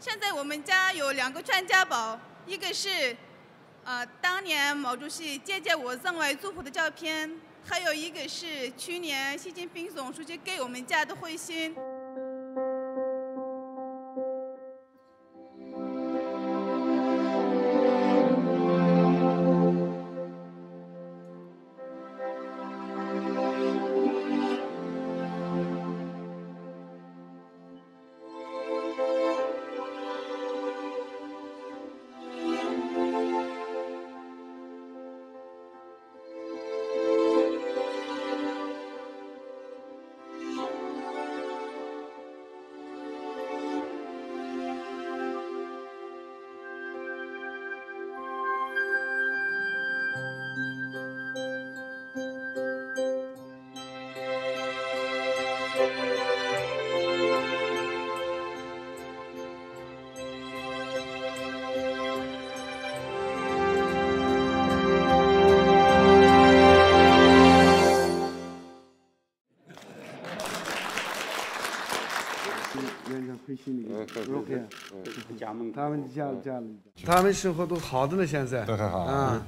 现在我们家有2个传家宝，一个是当年毛主席接见我赠外祝福的照片，还有一个是去年习近平总书记给我们家的回信。 他们生活都好的呢，现在都很好啊。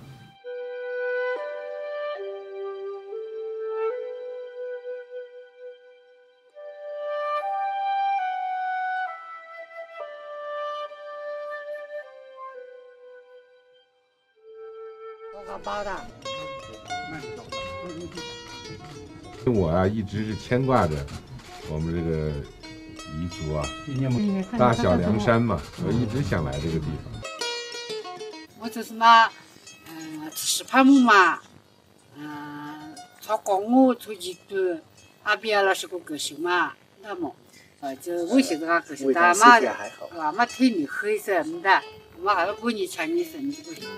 我啊，一直是牵挂着我们这个彝族啊，大小凉山嘛，我一直想来这个地方。 我就是嘛，吃盘木嘛，做公务做一段，阿边了是个个性嘛，那么，就维系这个个性，但嘛腿你黑色没得，嘛还要过年前年生这个。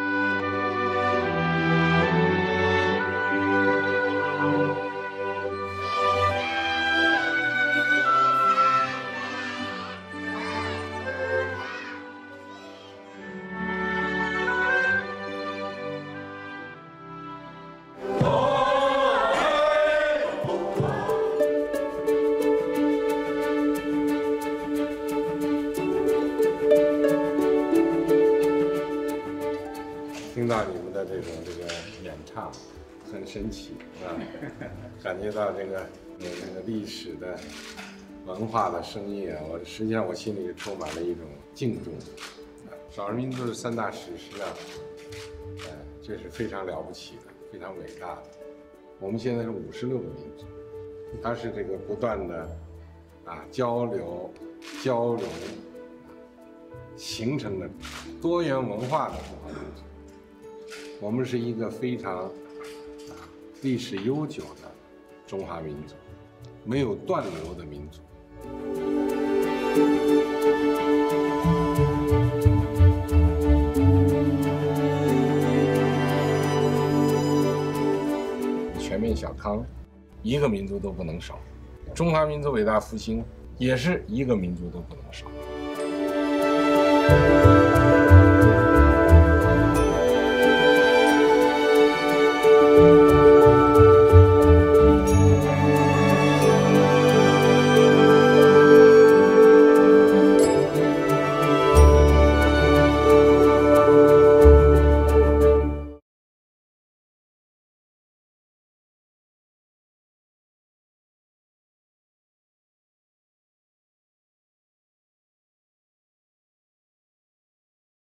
听到你们的这个演唱，很神奇啊！感觉到这个历史的、文化的声音啊，实际上我心里充满了一种敬重。少数民族的3大史诗啊，这是非常了不起的，非常伟大的。我们现在是56个民族，它是这个不断的交流、形成的多元文化的中华民族。我们是一个非常历史悠久的中华民族，没有断流的民族。全面小康，一个民族都不能少；中华民族伟大复兴，也是一个民族都不能少。